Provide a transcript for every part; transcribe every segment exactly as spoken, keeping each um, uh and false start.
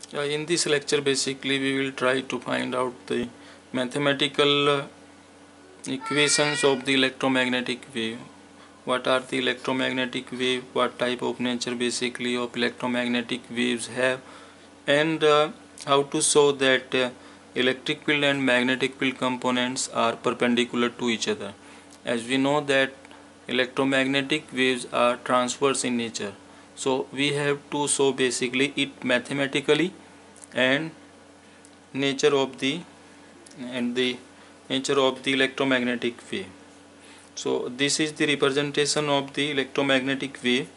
Uh, in this lecture basically we will try to find out the mathematical uh, equations of the electromagnetic wave. What are the electromagnetic wave, what type of nature basically of electromagnetic waves have, and uh, how to show that uh, electric field and magnetic field components are perpendicular to each other. As we know that electromagnetic waves are transverse in nature, so we have to show basically it mathematically and nature of the and the nature of the electromagnetic wave. So this is the representation of the electromagnetic wave.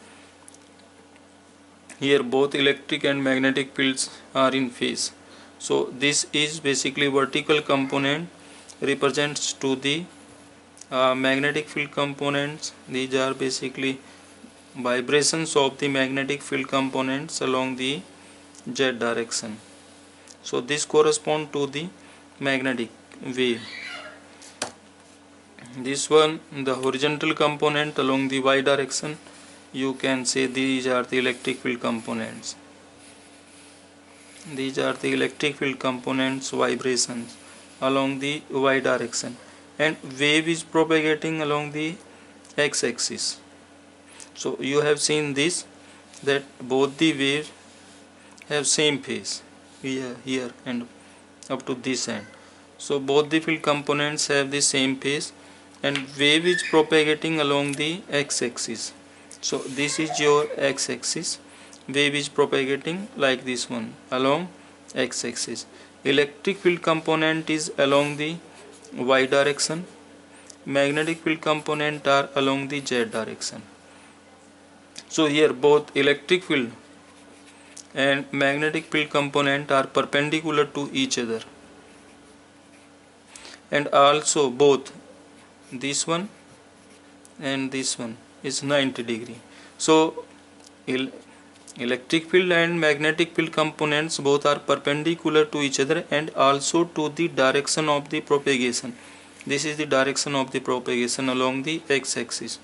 Here both electric and magnetic fields are in phase. So this is basically vertical component represents to the uh, magnetic field components. These are basically vibrations of the magnetic field components along the z direction. So this corresponds to the magnetic wave. This one, the horizontal component along the y direction, you can say these are the electric field components. These are the electric field components vibrations along the y direction, and wave is propagating along the x axis. So you have seen this, that both the waves have same phase here, here and up to this end. So both the field components have the same phase and wave is propagating along the x axis. So this is your x axis, wave is propagating like this one along x axis. Electric field component is along the y direction, magnetic field component are along the z direction. So here both electric field and magnetic field component are perpendicular to each other, and also both this one and this one is ninety degree. So el electric field and magnetic field components both are perpendicular to each other and also to the direction of the propagation. This is the direction of the propagation along the x axis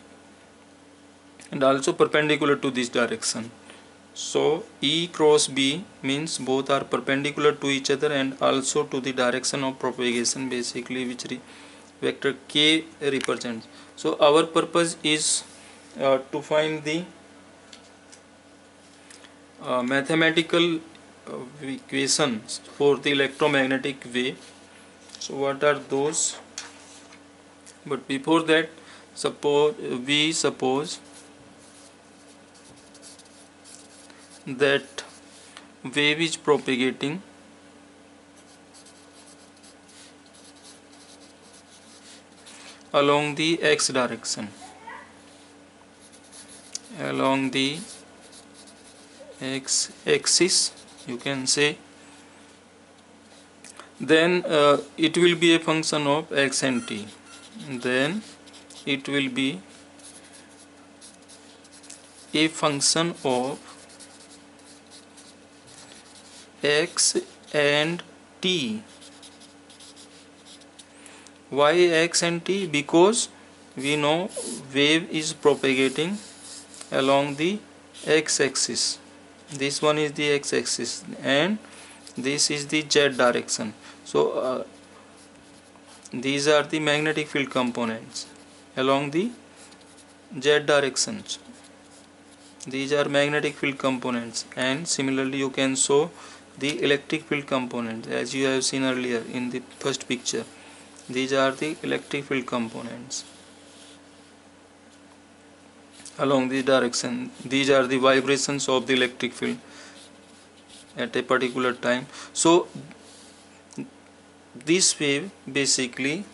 and also perpendicular to this direction. So E cross B means both are perpendicular to each other and also to the direction of propagation, basically which vector K represents. So our purpose is uh, to find the uh, mathematical uh, equations for the electromagnetic wave. So what are those? But before that, suppose we suppose that wave is propagating along the x direction, along the x axis you can say, then uh, it will be a function of x and t, then it will be a function of x and t. Why x and t? Because we know wave is propagating along the x axis. This one is the x axis and this is the z direction. So uh, these are the magnetic field components along the z directions. These are magnetic field components, and similarly you can show the electric field component as you have seen earlier in the first picture. These are the electric field components along this direction. These are the vibrations of the electric field at a particular time. So this wave basically,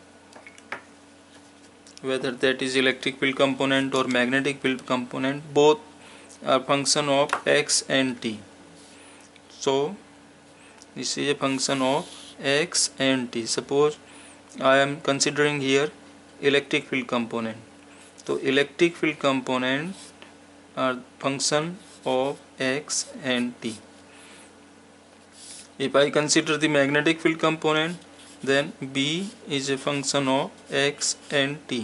whether that is electric field component or magnetic field component, both are function of x and t. So this is a function of x and t. Suppose I am considering here electric field component. So electric field component are function of x and t. If I consider the magnetic field component, then B is a function of x and t.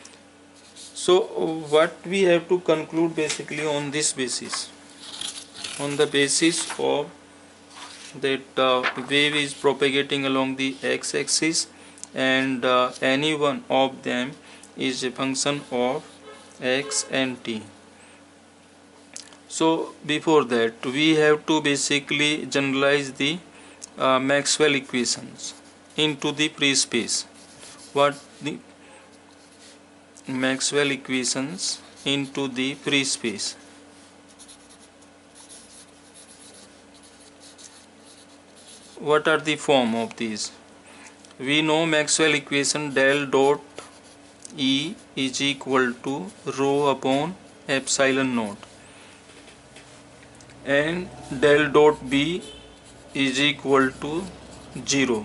So what we have to conclude basically on this basis? on the basis of that uh, wave is propagating along the x-axis and uh, any one of them is a function of x and t. So before that we have to basically generalize the uh, Maxwell equations into the free space. What the Maxwell equations into the free space? What are the form of these? We know Maxwell equation del dot E is equal to rho upon epsilon naught, and del dot B is equal to zero.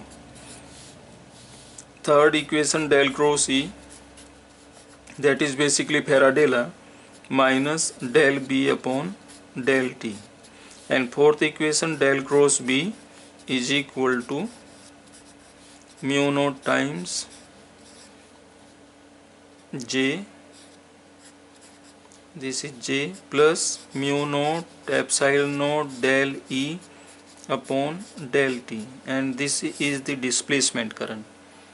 Third equation del cross E, that is basically Faraday law, minus del B upon del T, and fourth equation del cross B is equal to mu naught times J, this is J, plus mu naught epsilon naught del E upon del T, and this is the displacement current.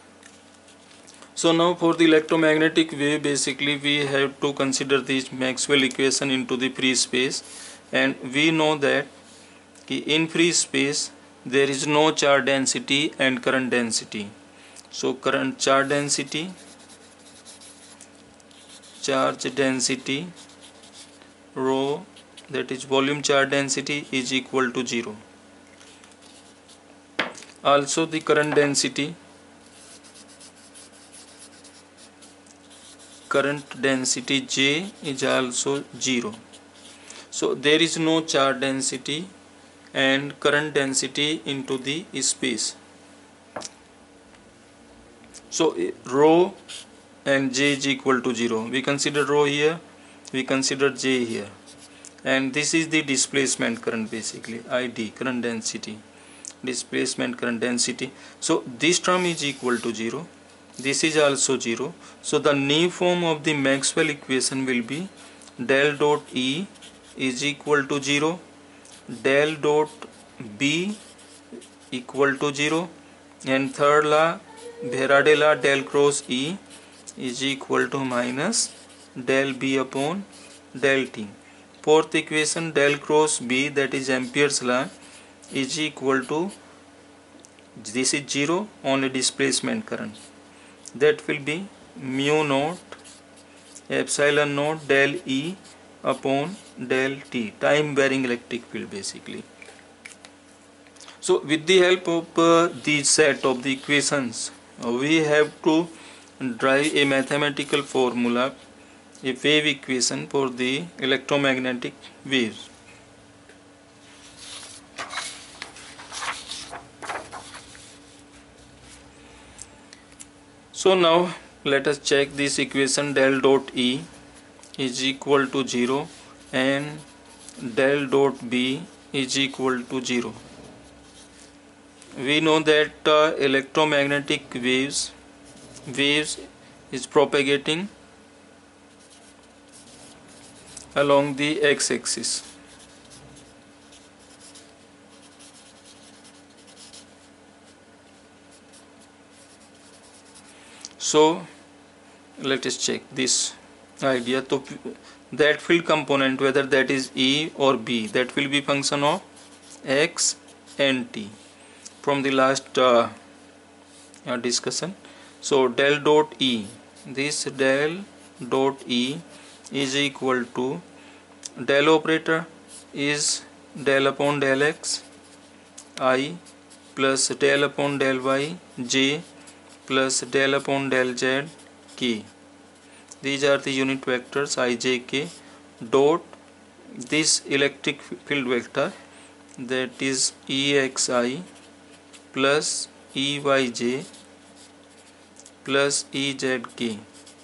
So now for the electromagnetic wave, basically we have to consider this Maxwell equation into the free space, and we know that in free space there is no charge density and current density. So current charge density, charge density rho, that is volume charge density, is equal to zero. Also the current density, current density J is also zero. So there is no charge density and current density into the space. So rho and J is equal to zero. We consider rho here, we consider J here, and this is the displacement current, basically I D, current density, displacement current density. So this term is equal to zero, this is also zero. So the new form of the Maxwell equation will be del dot E is equal to zero, del dot B equal to zero, and third law, Faraday law, del cross E is equal to minus del B upon del T. Fourth equation, del cross B, that is Ampere's law, is equal to, this is zero, only displacement current, that will be mu naught epsilon naught del E upon del T, time varying electric field, basically. So with the help of uh, the set of the equations, uh, we have to derive a mathematical formula, a wave equation for the electromagnetic waves. So now let us check this equation. Del dot E is equal to zero and del dot B is equal to zero. We know that uh, electromagnetic waves waves is propagating along the x-axis. So let us check this idea. So that field component, whether that is E or B, that will be function of x and t from the last uh, uh, discussion. So del dot E, this del dot E is equal to, del operator is del upon del x I plus del upon del y j plus del upon del z k. These are the unit vectors I, j, k, dot this electric field vector, that is exi plus eyj plus ezk.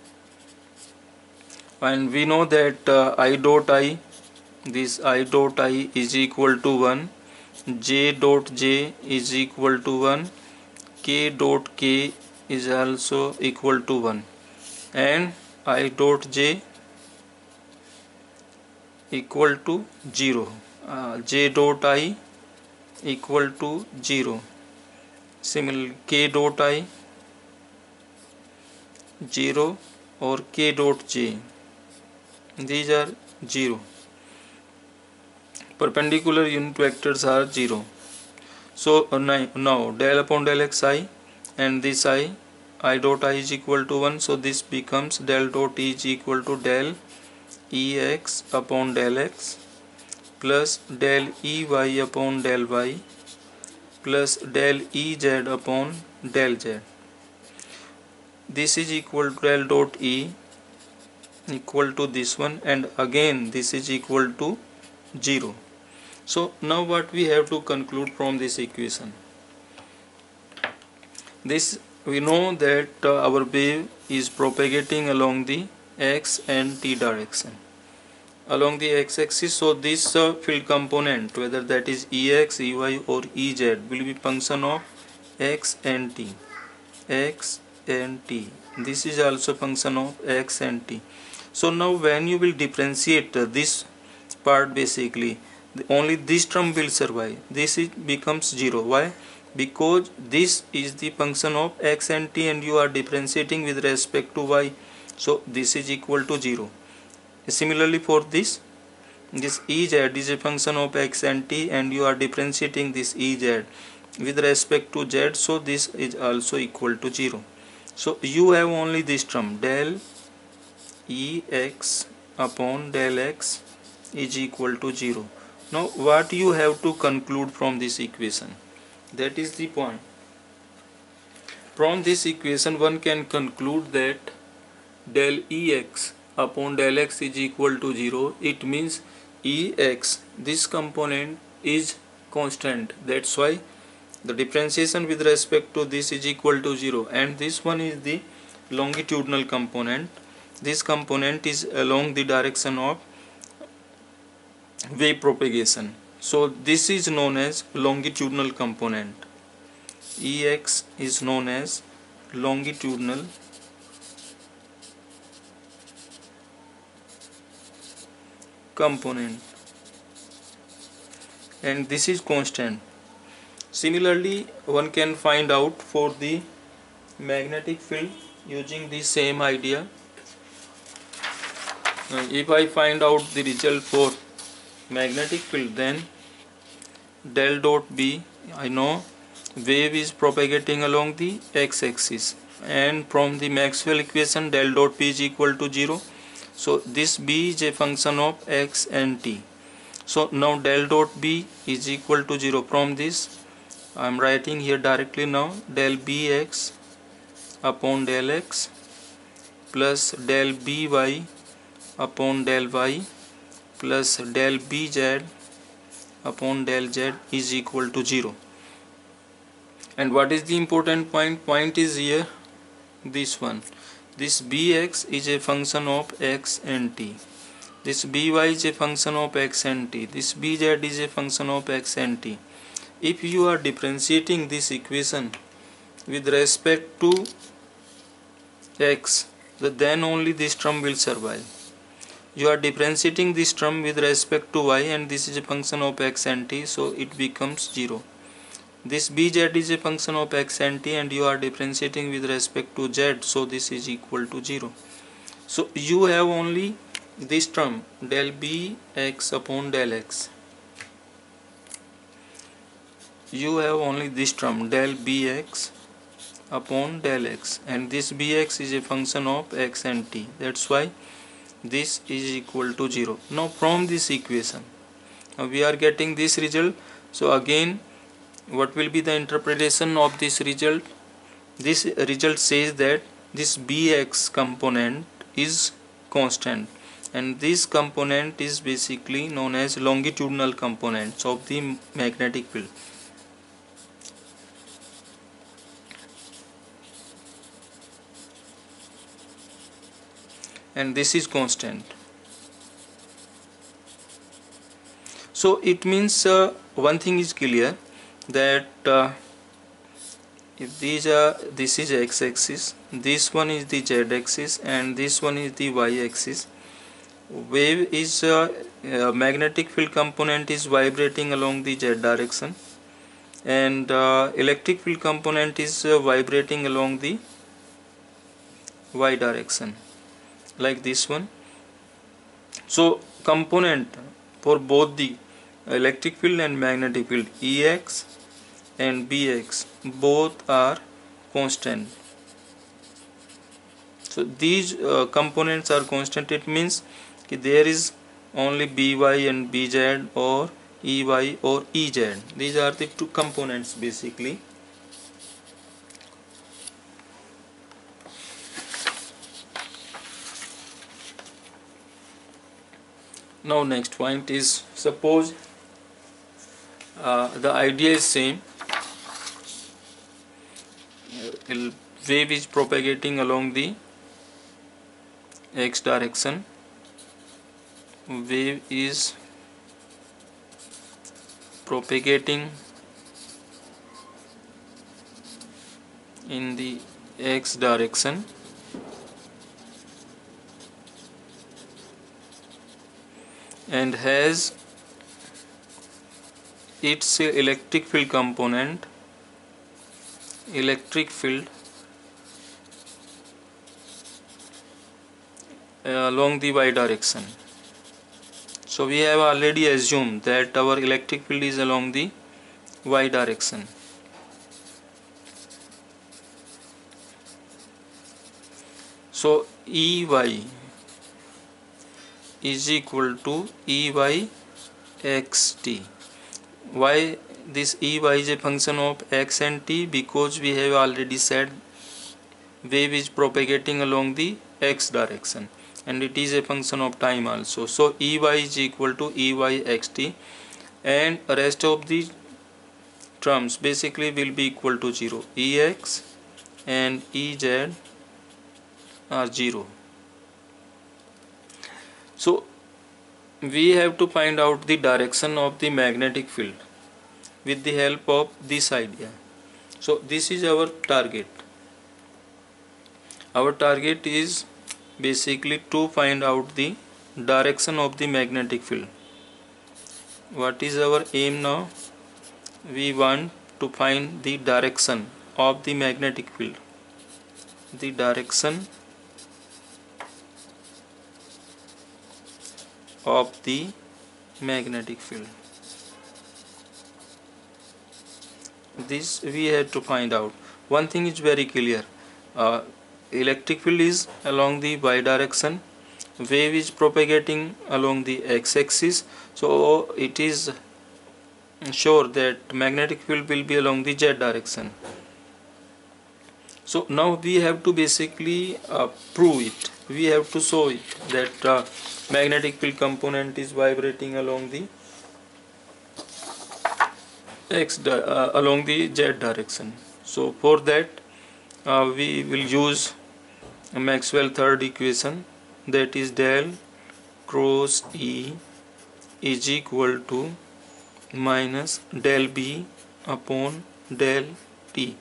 And we know that uh, I dot I, this I dot I is equal to one, j dot j is equal to one, k dot k is also equal to one, and I dot j equal to zero. uh, j dot I equal to zero. Similarly, k dot I zero or k dot j, these are zero. Perpendicular unit vectors are zero. So uh, now del upon del x I, and this I I dot I is equal to one, so this becomes del dot E is equal to del Ex upon del x plus del Ey upon del y plus del Ez upon del z. This is equal to del dot E equal to this one, and again this is equal to zero. So now what we have to conclude from this equation? This we know that uh, our wave is propagating along the x and t direction along the x-axis. So this uh, field component, whether that is Ex, Ey or Ez, will be function of x and t. X and t. This is also function of x and t. So now when you will differentiate uh, this part, basically only this term will survive. This is becomes zero. Why? Because this is the function of x and t and you are differentiating with respect to y, so this is equal to zero. Similarly for this, this Ez is a function of x and t and you are differentiating this Ez with respect to z, so this is also equal to zero. So you have only this term del Ex upon del x is equal to zero. Now what you have to conclude from this equation? That is the point. From this equation one can conclude that del Ex upon del x is equal to zero. It means Ex, this component, is constant. That's why the differentiation with respect to this is equal to zero, and this one is the longitudinal component. This component is along the direction of wave propagation, so this is known as longitudinal component. Ex is known as longitudinal component, and this is constant. Similarly, one can find out for the magnetic field using the same idea. Now, if I find out the result for magnetic field, then del dot B, I know wave is propagating along the x-axis, and from the Maxwell equation del dot B is equal to zero. So this B is a function of x and t. So now del dot B is equal to zero. From this I am writing here directly now del Bx upon del x plus del By upon del y plus del Bz upon del z is equal to zero. And what is the important point? Point is here this one. This Bx is a function of x and t. This By is a function of x and t. This Bz is a function of x and t. If you are differentiating this equation with respect to x, then only this term will survive. You are differentiating this term with respect to y, and this is a function of x and t, so it becomes zero. This Bz is a function of x and t and you are differentiating with respect to z, so this is equal to zero. So you have only this term del Bx upon del x. You have only this term del Bx upon del x, and this Bx is a function of x and t. That's why this is equal to zero. Now from this equation now we are getting this result. So again, what will be the interpretation of this result? This result says that this Bx component is constant, and this component is basically known as longitudinal components of the magnetic field. And this is constant. So it means uh, one thing is clear, that uh, if these are this is x-axis, this one is the z-axis, and this one is the y-axis, wave is uh, uh, magnetic field component is vibrating along the z direction, and uh, electric field component is uh, vibrating along the y direction, like this one. So component for both the electric field and magnetic field, Ex and Bx, both are constant. So these uh, components are constant. It means कि there is only By and Bz or Ey or Ez. These are the two components basically. Now next point is, suppose uh, the idea is same. Uh, wave is propagating along the x direction. Wave is propagating in the x direction, and has its electric field component, electric field uh, along the y direction. So we have already assumed that our electric field is along the y direction. So Ey is equal to Ey xt. Why this Ey is a function of x and t? Because we have already said wave is propagating along the x direction, and it is a function of time also. So Ey is equal to Ey xt, and rest of the terms basically will be equal to zero. Ex and Ez are zero. So we have to find out the direction of the magnetic field with the help of this idea. So this is our target. Our target is basically to find out the direction of the magnetic field. What is our aim now? We want to find the direction of the magnetic field. The direction of the magnetic field. This we have to find out. One thing is very clear. Uh, electric field is along the y direction. Wave is propagating along the x-axis. So it is sure that magnetic field will be along the z direction. So now we have to basically uh, prove it. We have to show it that uh, magnetic field component is vibrating along the x uh, along the z direction. So for that uh, we will use Maxwell third equation, that is del cross E is equal to minus del B upon del T.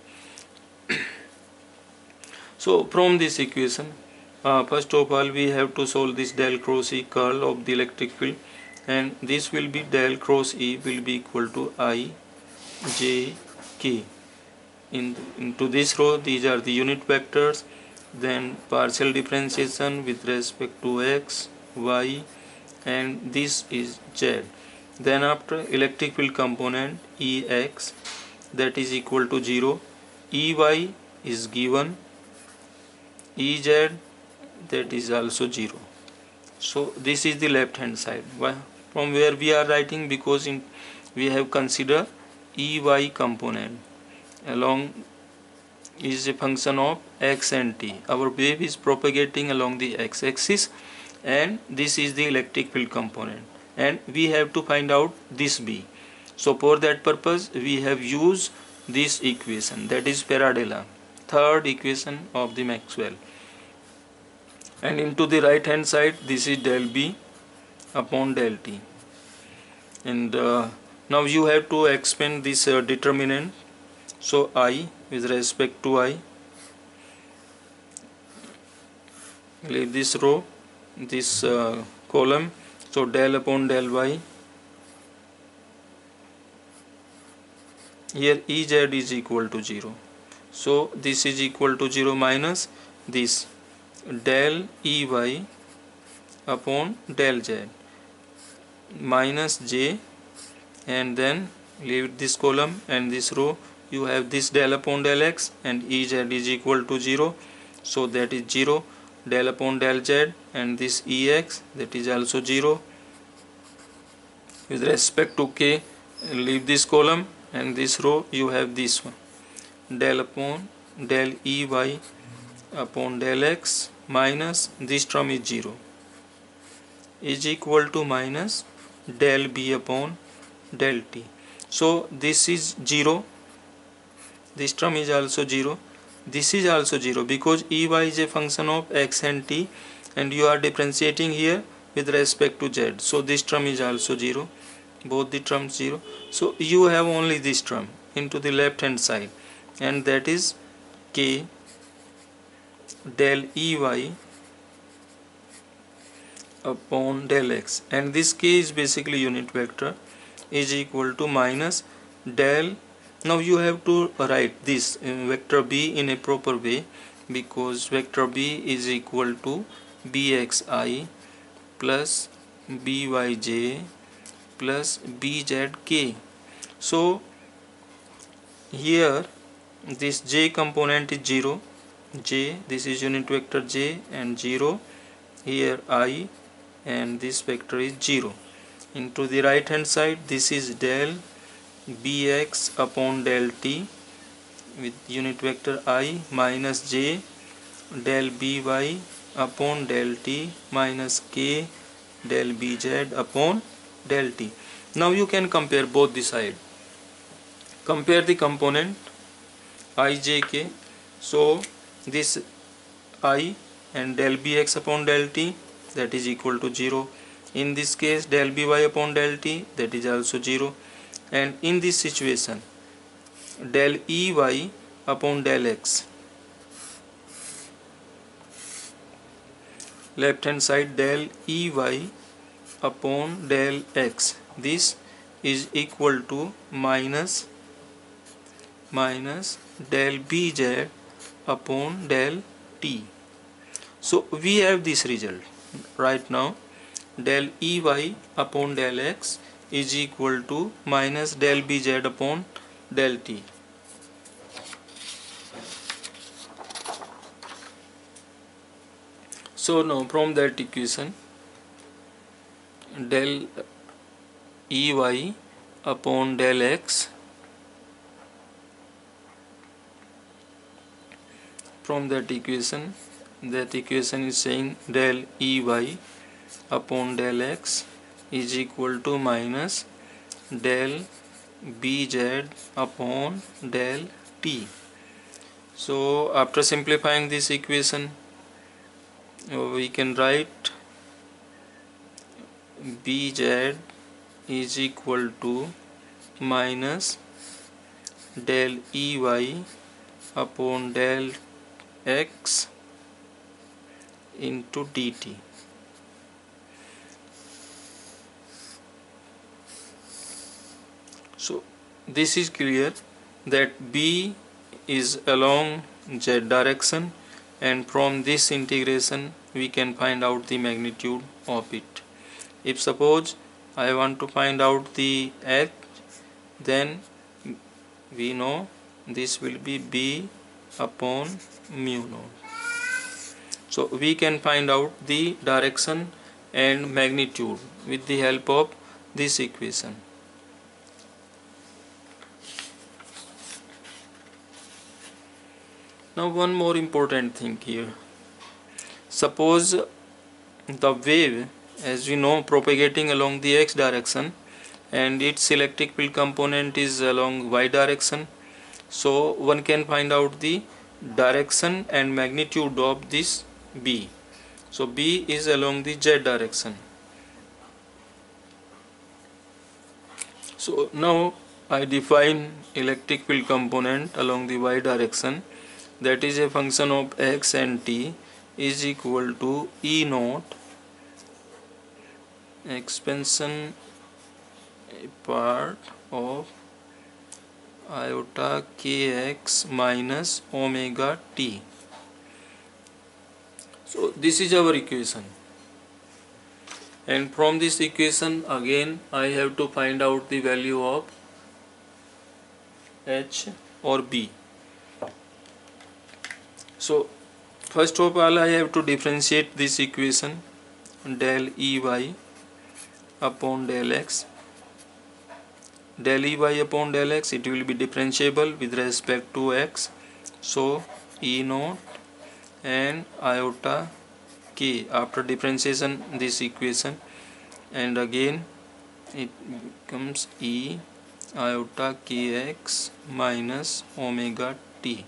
So from this equation, uh, first of all we have to solve this del cross E curl of the electric field, and this will be del cross E will be equal to I J K. In, into this row these are the unit vectors, then partial differentiation with respect to x, y, and this is z. Then after electric field component Ex, that is equal to zero, Ey is given, Ez that is also zero. So this is the left hand side. Why? From where we are writing, because in we have considered Ey component along is a function of x and t. Our wave is propagating along the x-axis, and this is the electric field component, and we have to find out this B. So for that purpose we have used this equation, that is Paradella, third equation of the Maxwell, and into the right hand side this is del B upon del T. And uh, now you have to expand this uh, determinant. So I with respect to I, leave this row, this uh, column, so del upon del y. Here Ez is equal to zero, so this is equal to zero minus this del Ey upon del z minus j, and then leave this column and this row. You have this del upon del x, and Ez is equal to zero, so that is zero. Del upon del z, and this Ex, that is also zero. With respect to k, leave this column and this row. You have this one, del upon del Ey upon del x minus this term is zero, is equal to minus del b upon del t. So this is zero, this term is also zero, this is also zero, because Ey is a function of x and t, and you are differentiating here with respect to z, so this term is also zero, both the terms zero. So you have only this term into the left hand side, and that is k del Ey upon del x, and this k is basically unit vector, is equal to minus del. Now you have to write this vector b in a proper way, because vector b is equal to bxi plus byj plus bzk. So here this j component is zero, j, this is unit vector j, and zero, here I, and this vector is zero. Into the right hand side, this is del bx upon del t with unit vector I minus j del by upon del t minus k del bz upon del t. Now you can compare both the side. Compare the component ijk. So this I and del bx upon del t, that is equal to zero. In this case, del by upon del t, that is also zero. And in this situation, del Ey upon del x, left hand side del Ey upon del x, this is equal to minus minus del bz upon del t. So we have this result right now. Del Ey upon del x is equal to minus del bz upon del t. So now from that equation, del Ey upon del x, from that equation, that equation is saying del Ey upon del x is equal to minus del bz upon del t. So after simplifying this equation, we can write bz is equal to minus del Ey upon del x into dt. So this is clear that b is along z direction, and from this integration we can find out the magnitude of it. If suppose I want to find out the h, then we know this will be b upon mu naught. So we can find out the direction and magnitude with the help of this equation. Now one more important thing here. Suppose the wave, as we know, propagating along the x direction, and its electric field component is along y direction. So one can find out the direction and magnitude of this b. So b is along the z direction. So now I define electric field component along the y direction, that is a function of x and t, is equal to E naught expansion part of iota kx minus omega t. So this is our equation, and from this equation again I have to find out the value of h or b. So first of all I have to differentiate this equation, del Ey upon del x. Del Ey upon del x, it will be differentiable with respect to x, so E naught and iota k after differentiation this equation, and again it becomes E iota kx minus omega t.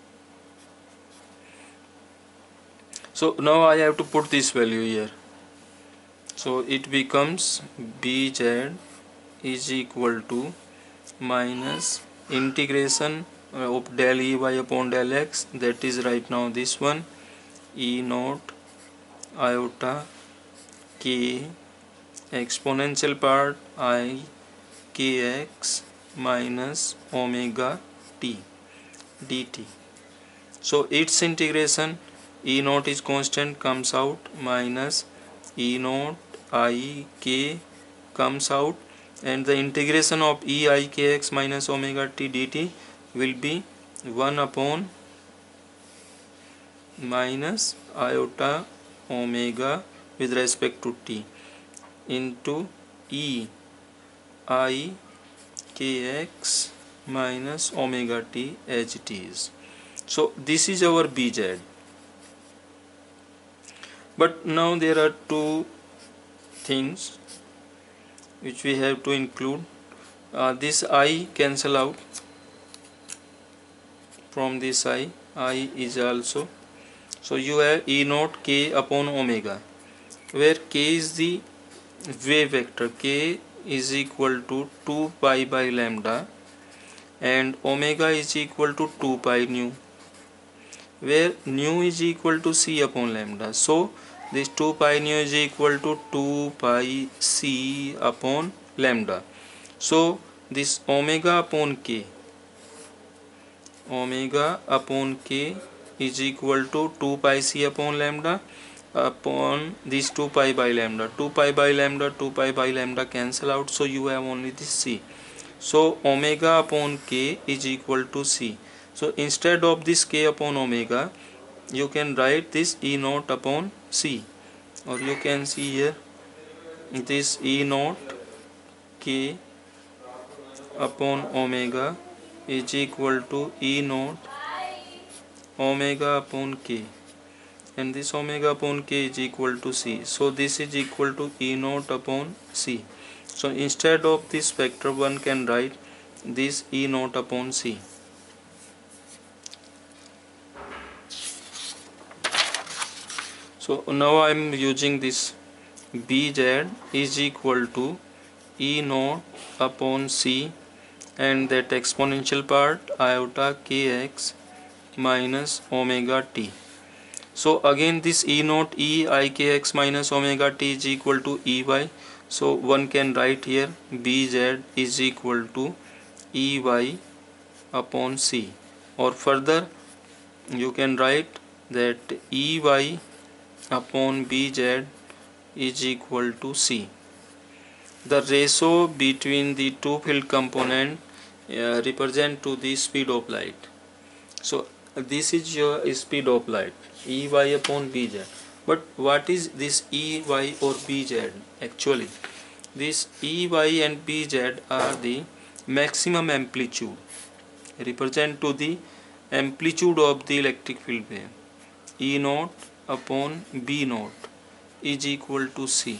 So now I have to put this value here, so it becomes bz is equal to minus integration of del Ey upon del x, that is right now this one, E naught iota k exponential part I kx minus omega t dt. So its integration, E naught is constant, comes out, minus E naught I k comes out, and the integration of E I kx minus omega t dt will be one upon minus iota omega with respect to t into E I kx minus omega t as it is. So this is our bz. But now there are two things which we have to include. Uh, this I cancel out from this I, I is also, so you have E naught k upon omega, where k is the wave vector, k is equal to two pi by lambda and omega is equal to two pi nu, where nu is equal to c upon lambda. So this two pi nu is equal to two pi c upon lambda. So this omega upon k, omega upon k is equal to two pi c upon lambda upon this two pi by lambda. two pi by lambda, two pi by lambda cancel out, so you have only this c. So omega upon k is equal to c. So instead of this k upon omega, you can write this E naught upon c, or you can see here this E naught k upon omega is equal to E naught omega upon k, and this omega upon k is equal to c. So this is equal to E naught upon c. So instead of this vector one can write this E naught upon c. So now I am using this bz is equal to E naught upon c, and that exponential part iota kx minus omega t. So again this E naught E I kx minus omega t is equal to Ey. So one can write here bz is equal to Ey upon c, or further you can write that Ey upon bz is equal to c. The ratio between the two field component uh, represent to the speed of light. So this is your speed of light, Ey upon bz. But what is this Ey or bz actually? This Ey and bz are the maximum amplitude, represent to the amplitude of the electric field wave. E naught upon b naught is equal to c.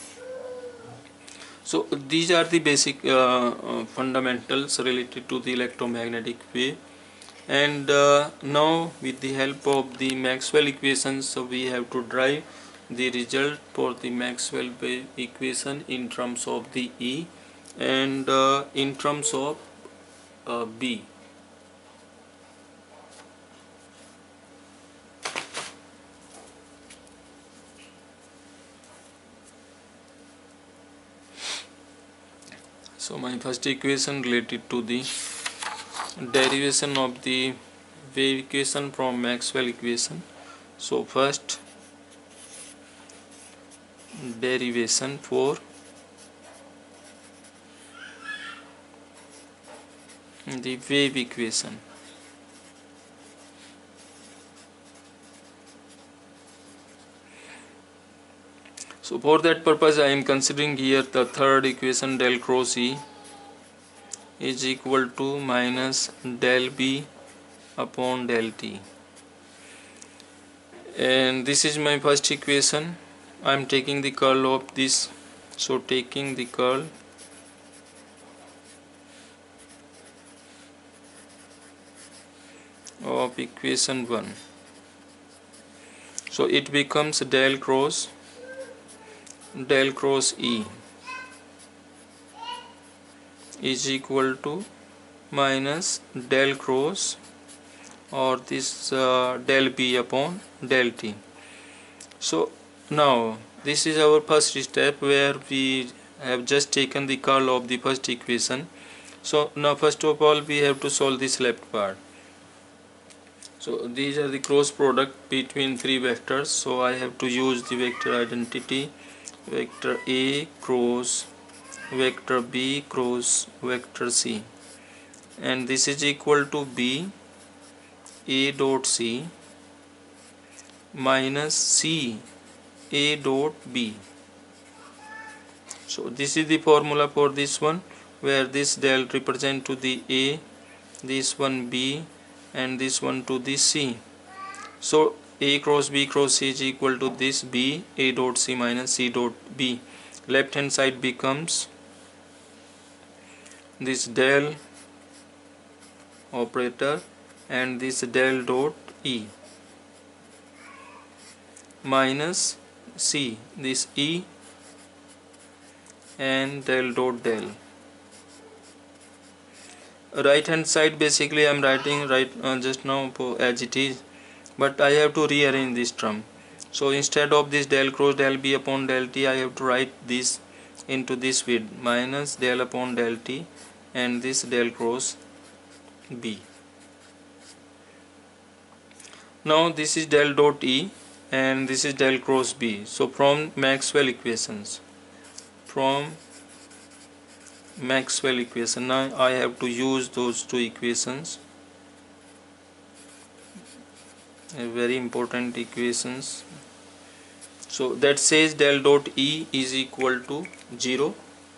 So these are the basic uh, uh, fundamentals related to the electromagnetic wave. And uh, now with the help of the Maxwell equations, so we have to derive the result for the Maxwell wave equation in terms of the E and uh, in terms of uh, B. So my first equation related to the derivation of the wave equation from Maxwell equation. So first derivation for the wave equation. So for that purpose I am considering here the third equation, del cross E is equal to minus del B upon del T, and this is my first equation. I am taking the curl of this, so taking the curl of equation one, so it becomes del cross del cross E is equal to minus del cross or this uh, del B upon del T. So now this is our first step where we have just taken the curl of the first equation. So now first of all we have to solve this left part. So these are the cross product between three vectors, so I have to use the vector identity, vector A cross vector B cross vector C, and this is equal to B A dot C minus C A dot B. So this is the formula for this one, where this del represent to the A, this one B, and this one to the C. So A cross B cross C is equal to this B A dot C minus C dot B. Left hand side becomes this del operator and this del dot E minus C, this E and del dot del. Right hand side basically I am writing right uh, just now as it is, but I have to rearrange this term. So instead of this del cross del B upon del T, I have to write this into this with minus del upon del T and this del cross B. Now this is del dot E and this is del cross B. So from Maxwell equations, from Maxwell equation, now I have to use those two equations, very important equations. So that says del dot E is equal to zero.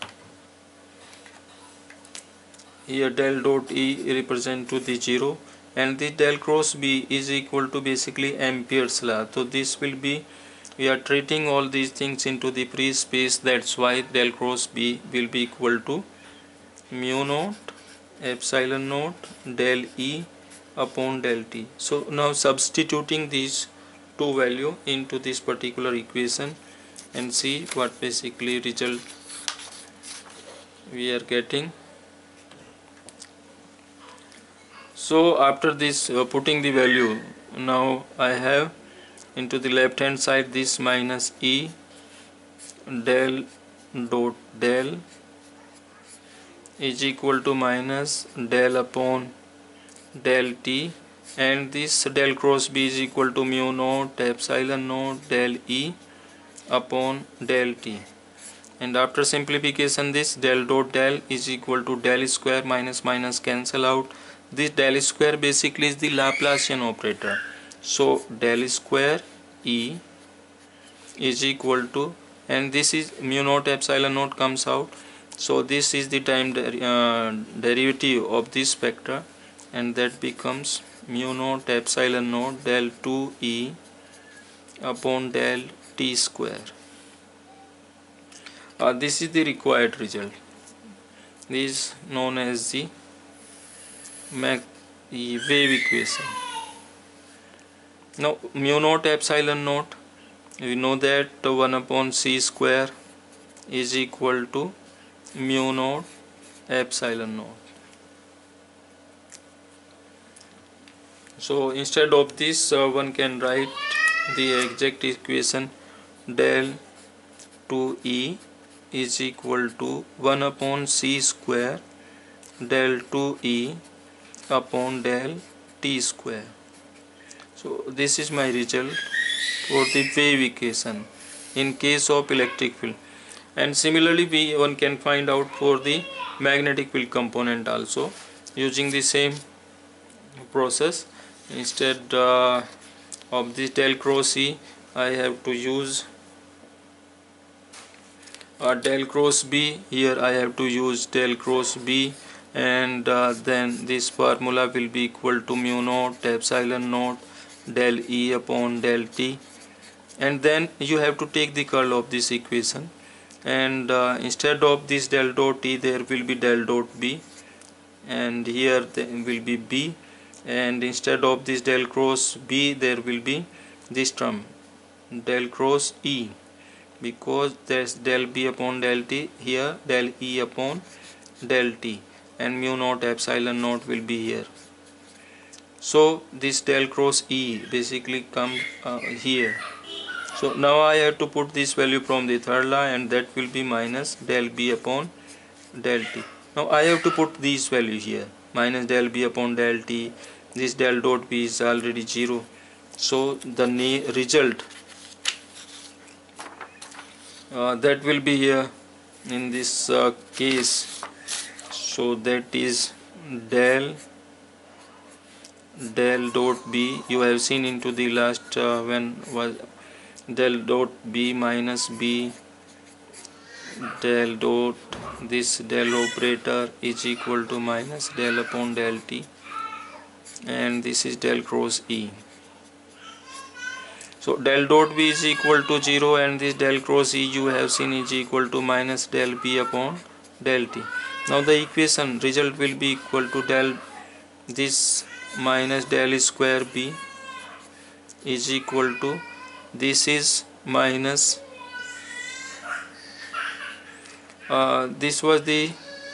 Here del dot E represent to the zero, and the del cross B is equal to basically Ampere's law. So this will be, we are treating all these things into the free space, that's why del cross B will be equal to mu naught epsilon naught del E upon del T. So now substituting these two value into this particular equation and see what basically result we are getting. So after this uh, putting the value, now I have into the left hand side this minus E del dot del is equal to minus del upon del T, and this del cross B is equal to mu naught epsilon naught del E upon del T, and after simplification this del dot del is equal to del square, minus minus cancel out. This del square basically is the Laplacian operator, so del square E is equal to, and this is mu naught epsilon naught comes out, so this is the time der uh, derivative of this vector, and that becomes mu naught epsilon naught del two E upon del T square. Uh, this is the required result. This is known as the Mach wave equation. Now mu naught epsilon naught, we know that one upon C square is equal to mu naught epsilon naught. So instead of this uh, one can write the exact equation del two E is equal to one upon c square del two E upon del T square. So this is my result for the wave equation in case of electric field. And similarly we one can find out for the magnetic field component also using the same process. Instead uh, of this del cross E, I have to use uh, del cross B. Here I have to use del cross B, and uh, then this formula will be equal to mu naught epsilon naught del E upon del T, and then you have to take the curl of this equation, and uh, instead of this del dot E there will be del dot B, and here there will be B, and instead of this del cross B there will be this term del cross E, because there's del B upon del T, here del E upon del T, and mu naught epsilon naught will be here. So this del cross E basically comes uh, here. So now I have to put this value from the third law, and that will be minus del B upon del T. Now I have to put these values here, minus del B upon del T. This del dot B is already zero, so the result uh, that will be here in this uh, case. So that is del del dot B. You have seen into the last uh, when was del dot B minus B del dot this del operator is equal to minus del upon del T, and this is del cross E. So del dot B is equal to zero, and this del cross E you have seen is equal to minus del B upon del T. Now the equation result will be equal to del this minus del square B is equal to this is minus uh, this was the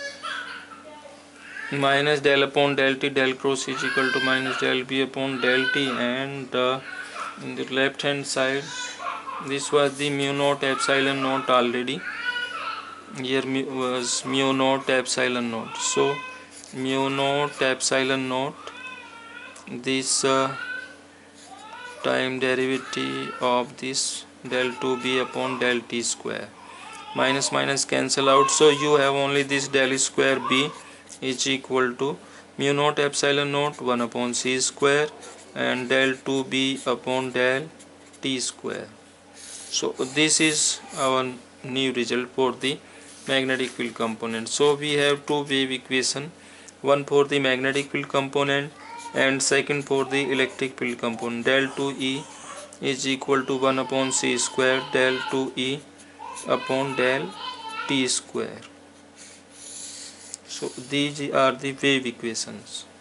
minus del upon del T, del cross is equal to minus del B upon del T, and uh, in the left hand side this was the mu naught epsilon naught already. Here mu was mu naught epsilon naught. So mu naught epsilon naught, this uh, time derivative of this del two B upon del T square, minus minus cancel out, so you have only this del square B is equal to mu naught epsilon naught one upon C square and del two B upon del T square. So this is our new result for the magnetic field component. So we have two wave equation, one for the magnetic field component and second for the electric field component. Del two E is equal to one upon C square del two E upon del T square. So these are the wave equations.